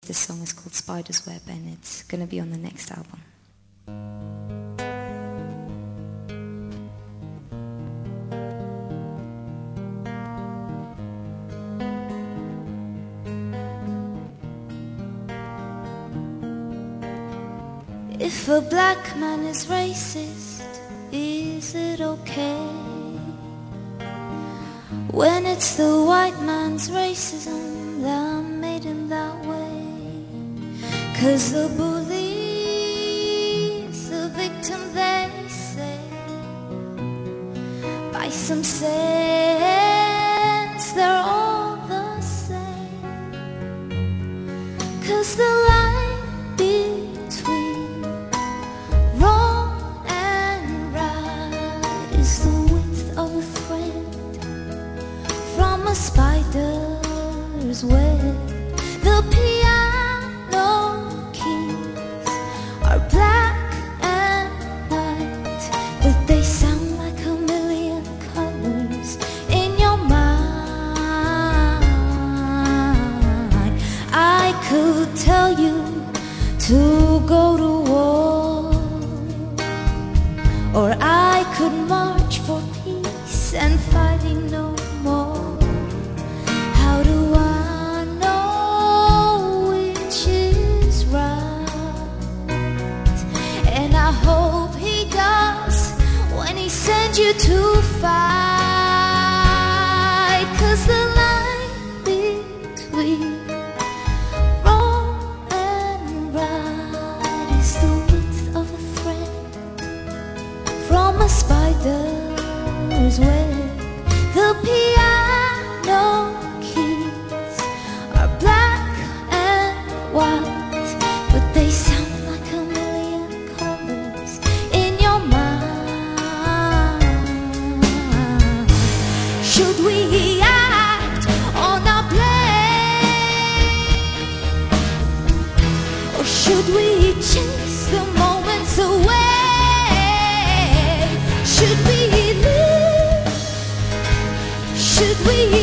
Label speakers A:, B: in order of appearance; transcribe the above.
A: This song is called Spider's Web, and it's going to be on the next album.
B: If a black man is racist, is it okay? When it's the white man's racism that made him that way? 'Cause the bully is the victim, they say. By some sense, they're all the same. 'Cause the line between wrong and right is the width of a thread from a spider's web. The piano keys are black and white, but they sound like a million colors in your mind. I could tell you to go to war, or I could march for peace and fighting no more. How do I know which is right? And I hope he does when he sends you to fight. 'Cause the line between wrong and right is the width of a thread from a spider's web. The piano keys are black and white, but they sound like a million colors in your mind. Should we act on our blame, or should we chase the moments away? Should we live? Should we